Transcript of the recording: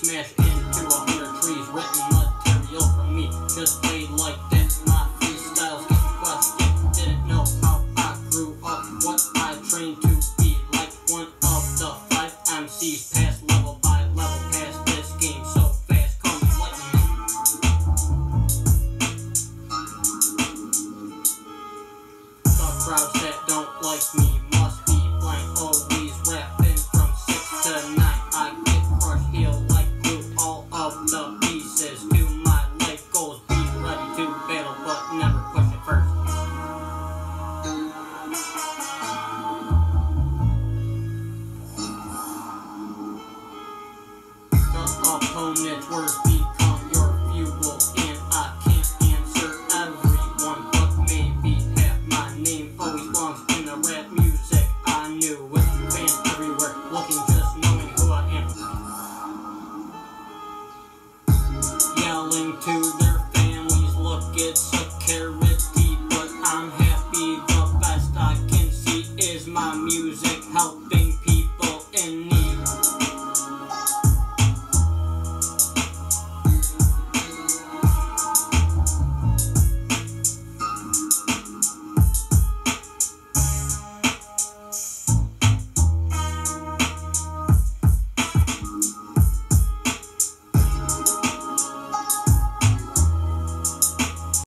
smash into 100 trees. Written material from me, just played like that. My freestyles get questioned. Didn't know how I grew up, what I trained to be. Like one of the 5 MCs, pass level by level, past this game so fast comes lightning. The crowds that don't like me must be blank. Always rapping from 6 to 9. I get crushed, heal like glue. All of the pieces to my life goals. Be ready to battle, but never push it first. The opponent's words become your fuel, and I can't answer everyone, but maybe half my name always belongs in the rap music. I knew with fans everywhere looking, just knowing who I am. Yelling to their families, look, it's security, but I'm happy. The best I can see is my music help